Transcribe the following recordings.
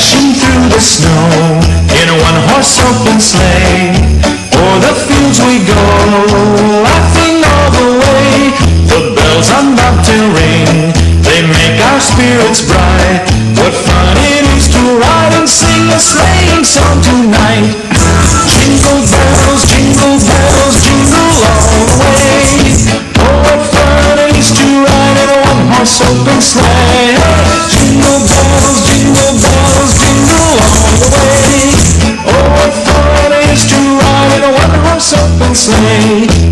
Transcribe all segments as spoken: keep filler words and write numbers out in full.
Dashing through the snow in a one-horse open sleigh. O'er the fields we go, laughing all the way. The bells on bobtail ring, they make our spirits bright. What fun it is to ride and sing a sleighing song tonight. Jingle bells, jingle bells, jingle all the way. Oh, what fun it is to ride in a one-horse open sleigh. Jingle bells, jingle bells, jingle all the way. Oh, what fun it is to ride in a one-horse open sleigh.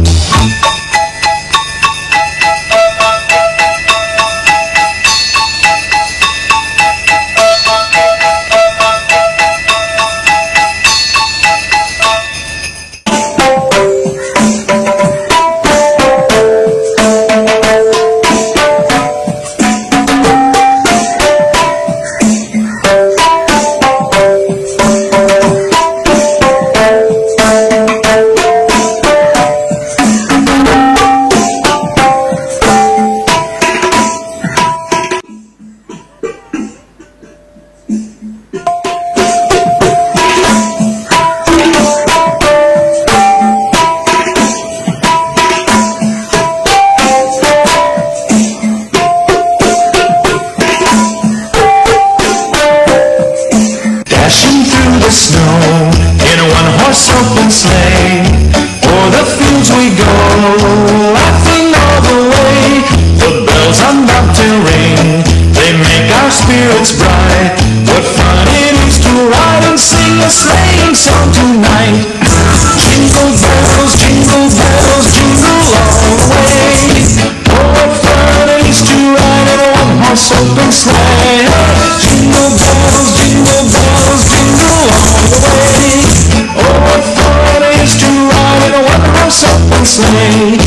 Dashing through the snow in a one-horse open sleigh. O'er the fields we go, laughing all the way. The bells on bobtail ring, they make our spirits bright. What fun it is to ride and sing a sleighing song tonight. Jingle bells, jingle bells, jingle all the way. Oh, what fun it is to ride in a one-horse open sleigh. Jingle bells, jingle bells, jingle all the way. Oh, what fun it is to ride in a one-horse open sleigh.